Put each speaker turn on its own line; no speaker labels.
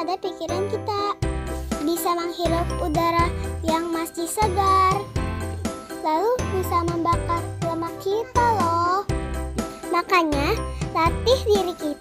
pada pikiran kita. Bisa menghirup udara yang masih segar. Lalu bisa membakar lemak kita loh. Makanya latih diri kita